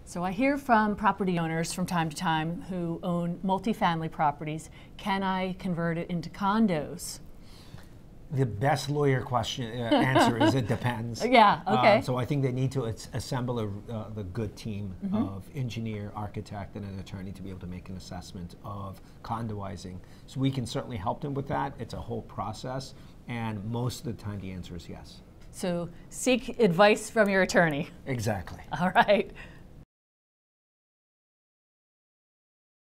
So I hear from property owners from time to time who own multifamily properties. Can I convert it into condos? The best lawyer answer is it depends. Yeah, okay. So I think they need to assemble the good team of engineer, architect, and an attorney to be able to make an assessment of condoizing. So we can certainly help them with that. It's a whole process, and most of the time the answer is yes. So seek advice from your attorney. Exactly. All right.